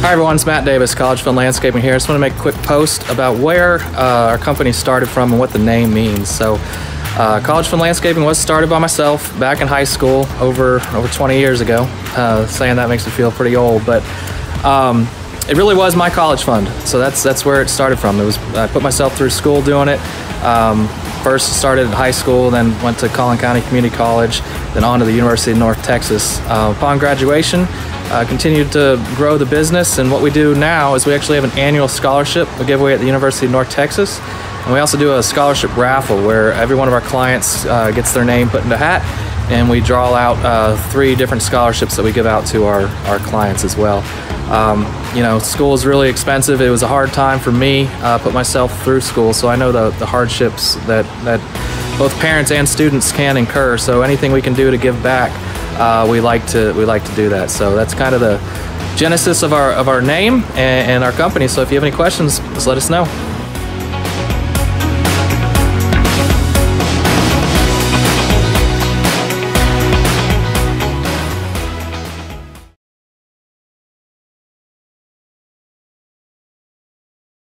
Hi everyone, it's Matt Davis, College Fund Landscaping here. I just want to make a quick post about where our company started from and what the name means. So College Fund Landscaping was started by myself back in high school over 20 years ago. Saying that makes me feel pretty old, but it really was my college fund. So that's where it started from. I put myself through school doing it. First started in high school, then went to Collin County Community College, then on to the University of North Texas. Upon graduation, continued to grow the business, and what we do now is we actually have an annual scholarship we give away at the University of North Texas, and we also do a scholarship raffle where every one of our clients gets their name put in a hat, and we draw out 3 different scholarships that we give out to our clients as well. You know, school is really expensive. It was a hard time for me. Put myself through school, so I know the hardships that both parents and students can incur. So anything we can do to give back, we like to do that. So that's kind of the genesis of our name and our company. So if you have any questions, just let us know.